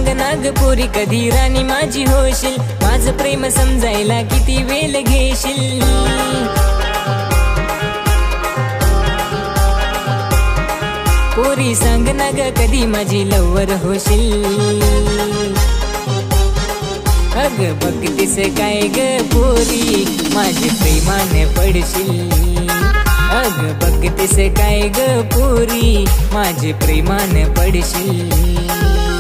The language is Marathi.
ना ग पोरी कधी राणी माझी होशील, माझं प्रेम समजायला किती वेळ घेशील। पोरी सांग ना ग कधी माझी लवर होशील। अग बघतीस काय ग पोरी माझे प्रेमाने पडशील। अग बघतीस काय ग पोरी माझे प्रेमाने पडशील।